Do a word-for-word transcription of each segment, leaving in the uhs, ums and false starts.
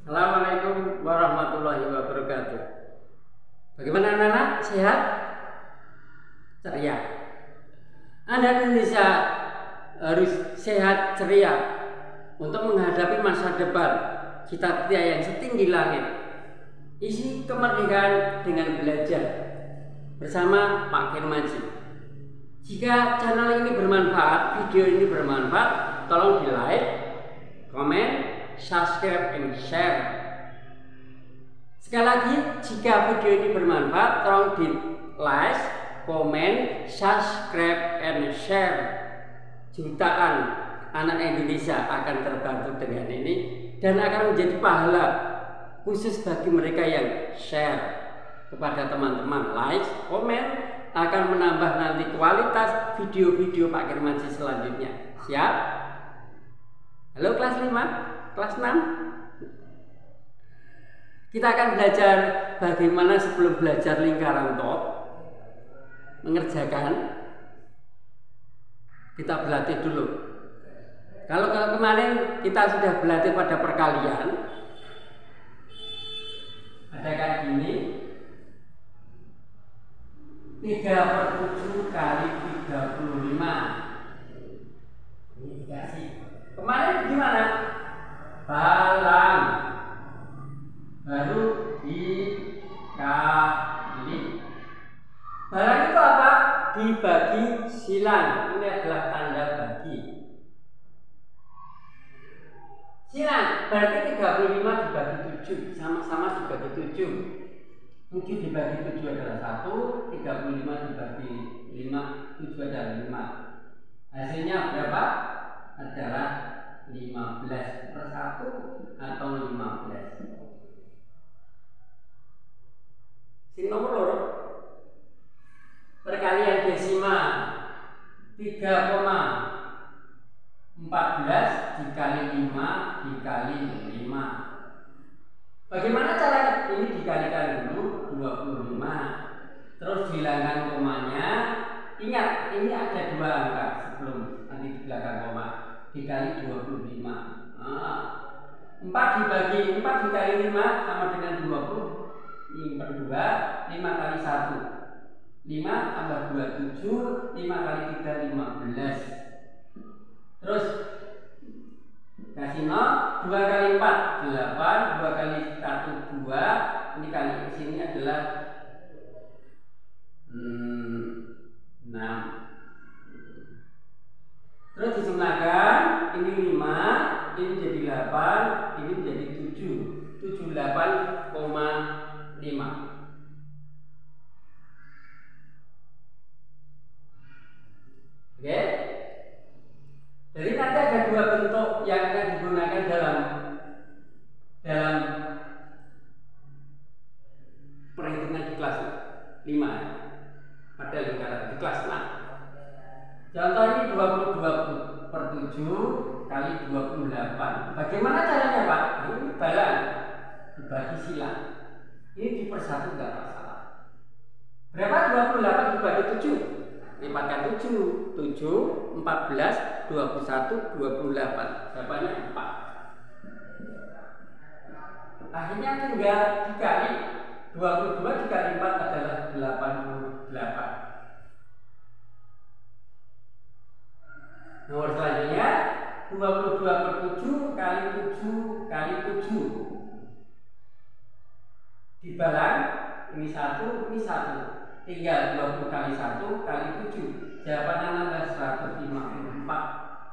Assalamualaikum warahmatullahi wabarakatuh. Bagaimana anak-anak? Sehat? Ceria? Anak Indonesia harus sehat ceria untuk menghadapi masa depan cita-cita yang setinggi langit. Isi kemerdekaan dengan belajar bersama Pak Kirmaji. Jika channel ini bermanfaat, video ini bermanfaat, tolong di like, komen, subscribe, and share. Sekali lagi, jika video ini bermanfaat, tolong di like, komen, subscribe, and share. Jutaan anak Indonesia akan terbantu dengan ini dan akan menjadi pahala khusus bagi mereka yang share kepada teman-teman. Like, komen akan menambah nanti kualitas video-video Pak Kirmaji selanjutnya. Siap? Halo kelas lima, kelas enam. Kita akan belajar bagaimana sebelum belajar lingkaran top mengerjakan. Kita berlatih dulu. Kalau kemarin kita sudah berlatih pada perkalian, ada kayak gini, tiga per tujuh kali tiga puluh lima. Ini dikasih. Kemarin gimana? Balang baru dikali. Balang itu apa? Dibagi silang. Ini adalah tanda bagi. Silang berarti tiga puluh lima dibagi tujuh, sama-sama dibagi tujuh. tujuh dibagi tujuh adalah satu, tiga puluh lima dibagi lima, tujuh adalah lima. Hasilnya berapa? Adalah lima belas per satu atau lima belas. Sing nomor loro. Perkalian desimal tiga koma empat belas dikali lima dikali lima. Bagaimana caranya? Ini dikalikan dulu dua puluh lima. Terus dihilangkan komanya. Ingat, ini ada dua angka sebelum nanti di belakang koma. Dikali dua puluh lima. Nah, empat dibagi empat dikali lima sama dengan dua puluh. Ini per dua, lima kali satu. lima tambah dua, tujuh. lima kali tiga, lima belas. Terus kasih nol, dua kali empat, delapan, dua kali satu, dua. Ini kali ke sini adalah hmm, enam. Terus disempurnakan, ini lima, ini jadi delapan, ini jadi tujuh. tujuh puluh delapan koma lima. Oke? Jadi nanti ada dua bentuk yang akan digunakan dalam dalam perhitungan di kelas lima pada lingkaran di kelas enam. Contoh ini dua puluh dua per tujuh kali dua puluh delapan. Bagaimana caranya Pak? Ini balang dibagi silang. Ini dipersatu nggak masalah. Berapa dua puluh delapan dibagi tujuh? Lipatkan tujuh, tujuh, empat belas, dua puluh satu, dua puluh delapan. Jawabannya empat. Akhirnya tinggal dikali dua puluh dua dikali empat adalah delapan puluh delapan. Nomor selanjutnya dua puluh dua per tujuh kali tujuh kali tujuh. Dibalang, ini satu, ini satu. Tinggal dua puluh kali satu kali tujuh. Jawabannya adalah seratus lima puluh empat.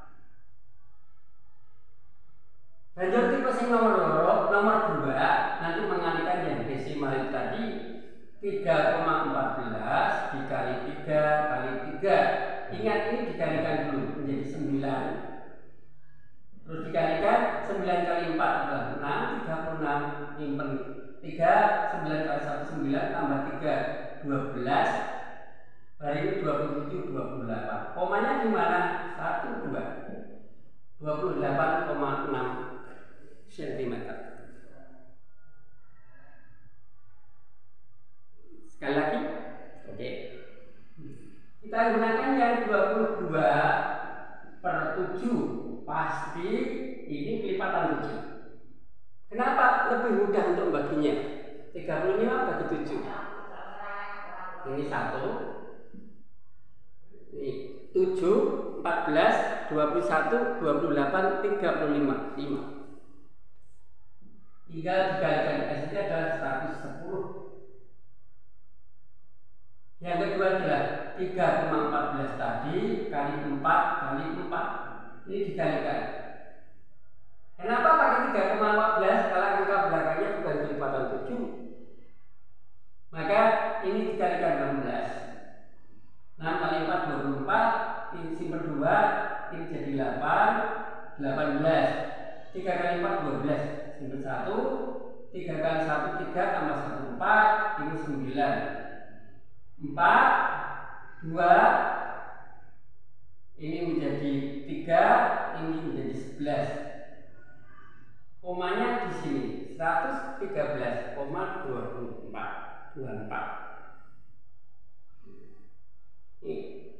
Lanjut tipe sing nomor loro, nomor dua nanti mengalihkan yang desimal tadi tiga koma empat belas dikali tiga kali tiga. Ingat ini dikalikan dulu menjadi sembilan. Terus dikalikan sembilan kali empat adalah enam, tiga puluh enam. Simpen tiga, sembilan kali satu sembilan tambah tiga dua belas. Hari ini dua puluh tujuh, dua puluh delapan. Komanya di mana? satu, dua. dua puluh delapan koma enam sentimeter. Sekali lagi. Oke. Kita gunakan yang dua puluh dua per tujuh. Pasti ini kelipatan tujuh. Kenapa lebih mudah untuk membaginya? tiga puluh lima bagi tujuh. Ini satu. Ini tujuh, empat belas, dua puluh satu, dua puluh delapan, tiga puluh lima. lima. Tinggal dikalikan hasilnya adalah seratus sepuluh. Yang kedua adalah tiga koma empat belas tadi kali empat kali empat. Ini dikalikan. Kenapa pakai tiga koma empat belas kalau angka belakangnya bukan kelipatan tujuh? Maka ini dikalikan enam belas. enam kali empat dua puluh empat, ini simpen dua, ini jadi delapan, delapan belas. tiga kali empat dua belas, simpen satu, tiga kali satu tiga tambah satu empat, ini sembilan. empat, dua, ini menjadi tiga, ini menjadi sebelas. Komanya di sini seratus tiga belas koma dua puluh empat. dua puluh empat. Ini.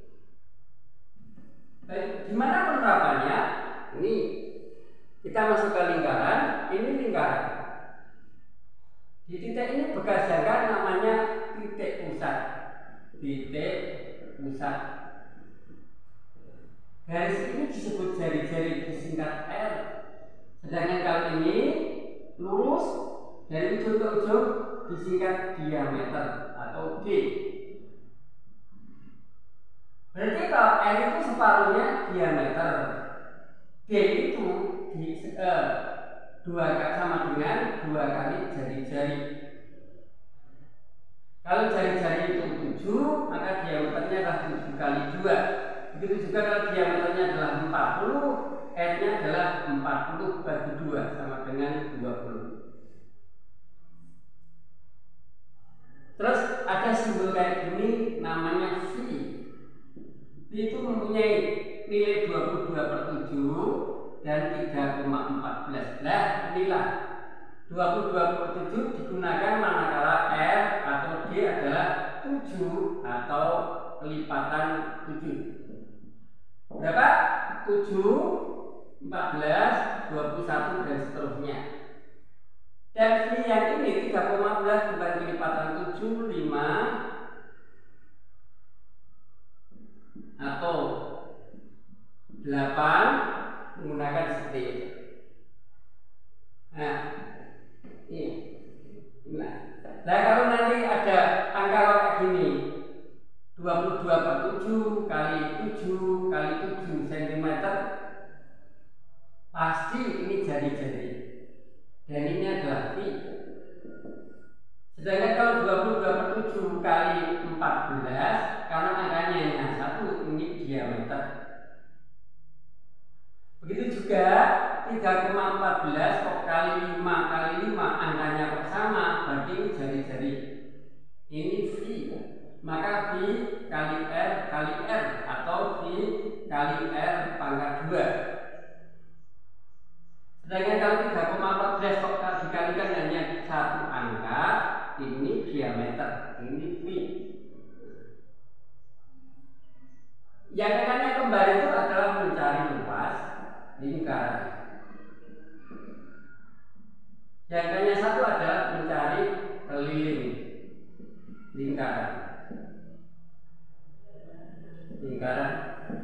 Baik, gimana penerapannya? Ini kita masuk ke lingkaran, ini lingkaran. Di titik ini bekas jangka namanya titik pusat. Titik pusat. Garis ini disebut jari-jari disingkat R. Sedangkan kalau ini lurus dari ujung ke ujung disingkat diameter atau D. Berarti kalau R itu separuhnya diameter, D itu di, eh, dua kali sama dengan dua kali jari-jari. Kalau jari-jari itu tujuh, maka diameternya adalah tujuh kali dua. Begitu juga kalau diameternya adalah empat puluh, R-nya adalah empat puluh bagi dua sama dengan dua puluh. Terus ada simbol kayak gini namanya V. V itu mempunyai nilai dua puluh dua per tujuh dan tiga koma empat belas. Nah, inilah dua puluh dua per tujuh digunakan manakala R atau D adalah tujuh atau kelipatan tujuh. Berapa? tujuh, empat belas, dua puluh satu dan seterusnya. Dan V yang ini tiga koma empat belas bukan kelipatan tujuh, lima atau delapan menggunakan seperti itu. Nah, ini. Nah, nah kalau nanti ada angka kayak gini dua puluh dua per tujuh kali tujuh kali tujuh sentimeter, pasti ini jari-jari. Dan ini adalah V. Sedangkan kalau dua puluh dua per tujuh kali empat belas, karena angkanya hanya satu, ini diameter. Begitu juga tiga koma empat belas kali lima kali lima, angkanya kok sama, berarti ini jari-jari. Ini V. Maka V kali R kali R atau V kali R pangkat dua. Sedangkan kalau tiga koma empat belas kok dikalikan hanya satu angka, ini diameter, ini V. Yang akannya kembali itu adalah mencari luas lingkaran. Yang akannya satu adalah mencari keliling lingkaran. Lingkaran.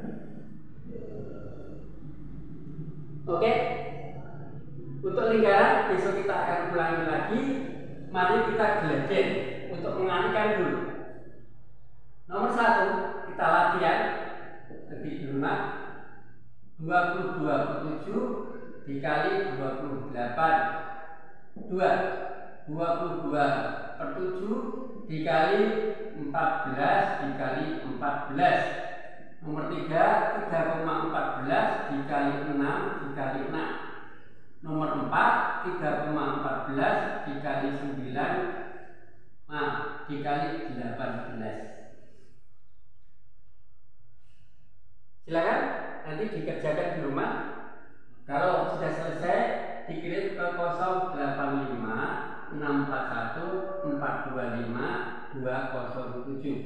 Oke. Untuk lingkaran besok kita akan ulangi lagi. Mari kita gelajen untuk mengalihkan dulu. Nomor satu, kita latihan lebih rumah. dua puluh dua per tujuh dikali dua puluh delapan. Dua, dua puluh dua per tujuh dikali empat belas dikali empat belas. Nomor tiga, tiga koma empat belas dikali enam dikali enam. Nomor empat, tiga koma empat belas dikali sembilan, nah, dikali delapan belas. Silakan nanti dikerjakan di rumah. Kalau sudah selesai, dikirim ke nol delapan lima enam empat satu empat dua lima dua nol tujuh.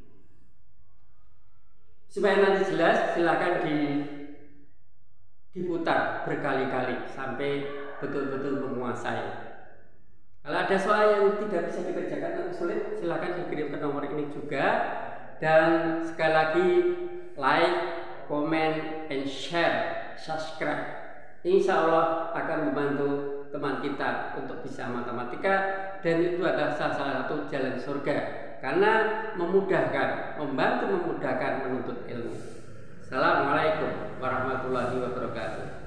Supaya nanti jelas, silakan di diputar berkali-kali sampai betul-betul menguasai. Kalau ada soal yang tidak bisa dikerjakan atau sulit, silakan dikirim ke nomor ini juga. Dan sekali lagi, like, comment, and share, subscribe. Insya Allah akan membantu teman kita untuk bisa matematika, dan itu adalah salah satu jalan surga karena memudahkan, membantu memudahkan menuntut ilmu. Assalamualaikum warahmatullahi wabarakatuh.